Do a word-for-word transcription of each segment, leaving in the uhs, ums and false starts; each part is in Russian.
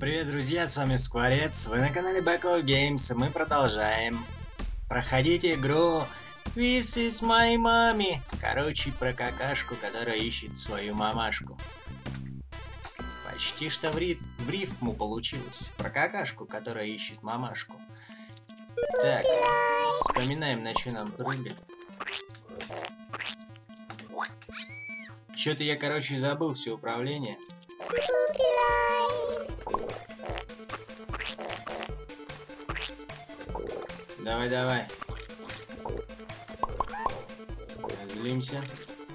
Привет, друзья, с вами Скворец, вы на канале Backo Games, мы продолжаем проходить игру This is my mommy. Короче, про какашку, которая ищет свою мамашку. Почти что в, ри... в рифму получилось. Про какашку, которая ищет мамашку. Так, вспоминаем, на что нам прыгать. Что-то я, короче, забыл все управление. Давай, давай. Разлимся.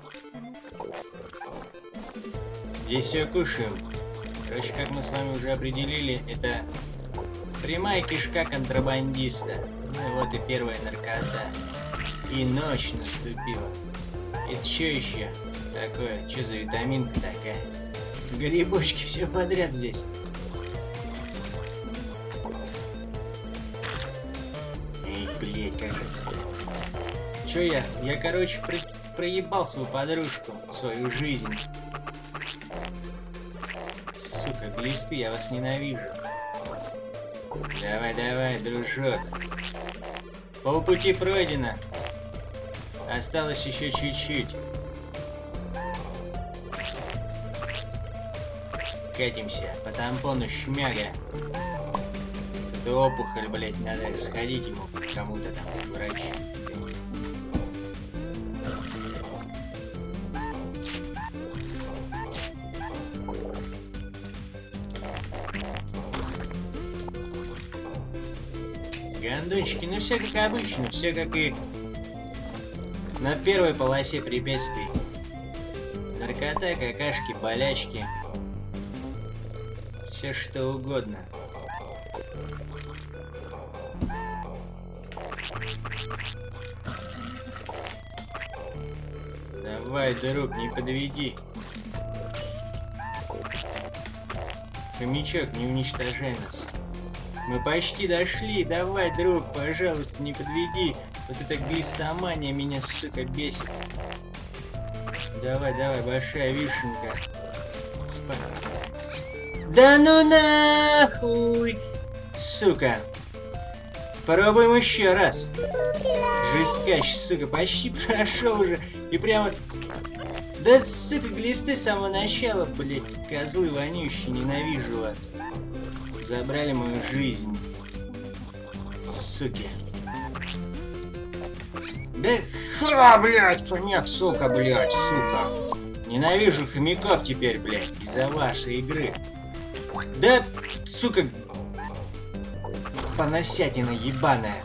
Здесь все кушаем. Короче, как мы с вами уже определили, это прямая кишка контрабандиста. Ну вот и первая наркота. И ночь наступила. Это что еще такое? Что за витаминка такая? Грибочки все подряд здесь. Эй, блядь, как это? Чё я? Я, короче, про... проебал свою подружку, свою жизнь. Сука, глисты, я вас ненавижу. Давай, давай, дружок. Полпути пройдено. Осталось еще чуть-чуть. Катимся по тампону шмяга. Это опухоль, блять, надо сходить ему кому-то там к врачу. Гандончики, ну все как обычно, все как и на первой полосе препятствий. Наркота, какашки, болячки. Все что угодно. Давай, друг, не подведи. Хомячок, не уничтожай нас. Мы почти дошли. Давай, друг, пожалуйста, не подведи. Вот эта глистомания меня, сука, бесит. Давай, давай, большая вишенка. Спа... Да ну нахуй! Сука! Попробуем еще раз. Жесткач, сука, почти прошел уже. И прямо... Да, сука, глисты с самого начала, блять. Козлы вонющие, ненавижу вас. Забрали мою жизнь. Суки. Да ха, блять, нет, сука, блять, сука. Ненавижу хомяков теперь, блять, из-за вашей игры. Да, сука, поносятина ебаная.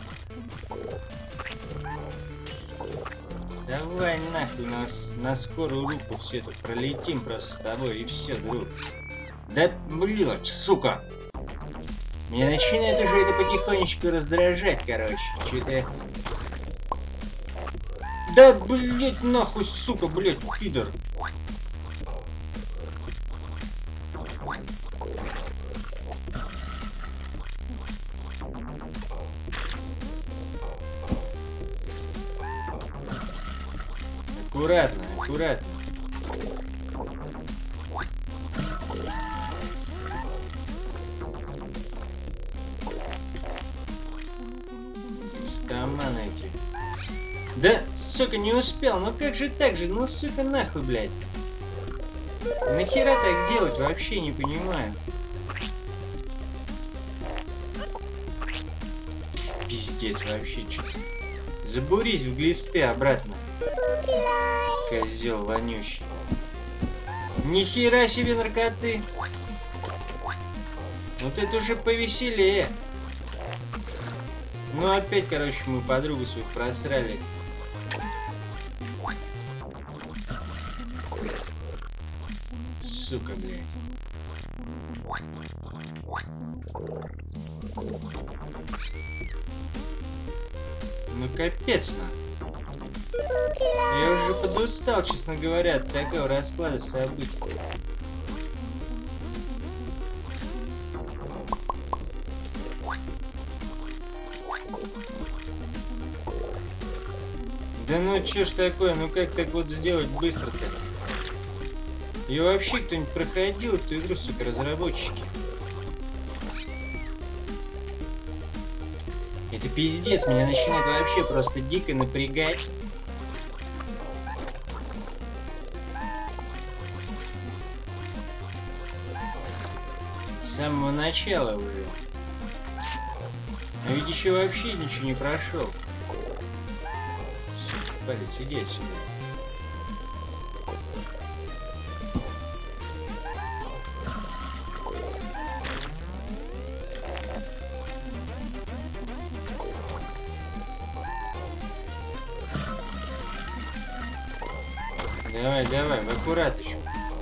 Давай нахуй нас на скорую руку все тут пролетим просто с тобой и все, друг. Да, блядь, сука. Меня начинает уже это потихонечку раздражать, короче. Что-то... Да, блядь, нахуй, сука, блядь, пидор. Аккуратно, аккуратно. Стаман эти. Да, сука, не успел. Ну как же так же? Ну, сука, нахуй, блядь. Нахера так делать? Вообще не понимаю. Пиздец, вообще. Чё... Забурись в глисты обратно. Козел вонючий. Нихера себе наркоты. Вот это уже повеселее. Ну опять, короче, мы подругу свою просрали. Сука, блядь. Ну капец, на. Я уже подустал, честно говоря, от такого расклада событий. Да ну чё ж такое, ну как так вот сделать быстро-то? И вообще кто-нибудь проходил эту игру, сука, разработчики? Это пиздец, меня начинает вообще просто дико напрягать. С самого начала уже. А ведь еще вообще ничего не прошел. Палец, иди отсюда. Давай, давай, в аккураточку.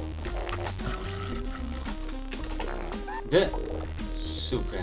Да, сука.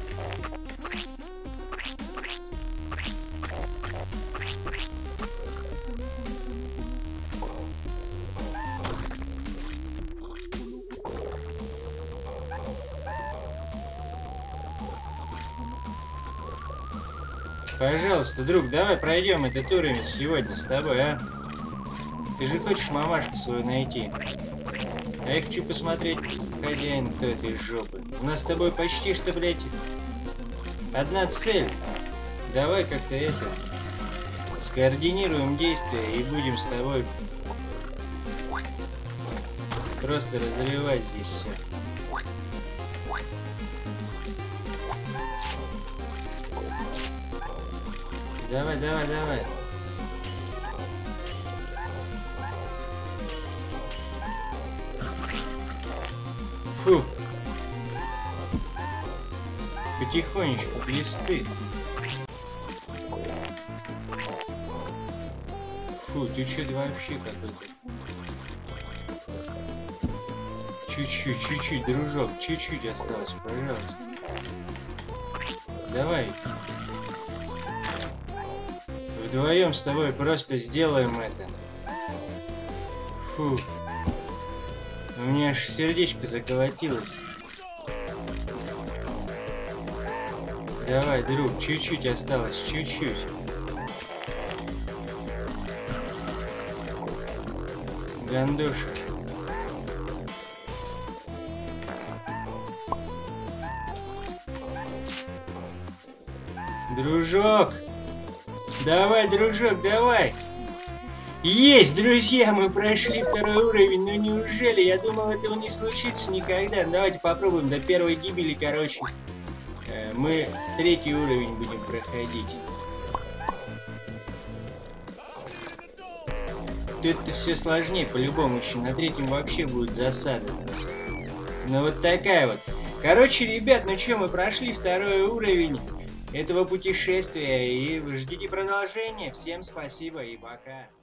Пожалуйста, друг, давай пройдем этот уровень сегодня с тобой, а? Ты же хочешь мамашку свою найти? А я хочу посмотреть, хозяин кто этой жопы. У нас с тобой почти что, блядь, одна цель. Давай как-то это... скоординируем действия и будем с тобой просто разрывать здесь все. Давай, давай, давай. Фу. Потихонечку, листы. Фу, ты что-то вообще какой-то. Чуть-чуть, чуть-чуть, дружок, чуть-чуть осталось, пожалуйста. Давай. Вдвоем с тобой просто сделаем это. Фу. У меня аж сердечко заколотилось. Давай, друг, чуть-чуть осталось, чуть-чуть. Гандоша. Дружок! Давай, дружок, давай! Есть, друзья, мы прошли второй уровень, ну неужели? Я думал, этого не случится никогда. Давайте попробуем до первой гибели, короче. Мы третий уровень будем проходить. Тут-то все сложнее, по-любому еще. На третьем вообще будет засада. Ну вот такая вот. Короче, ребят, ну что, мы прошли второй уровень этого путешествия. И ждите продолжения. Всем спасибо и пока.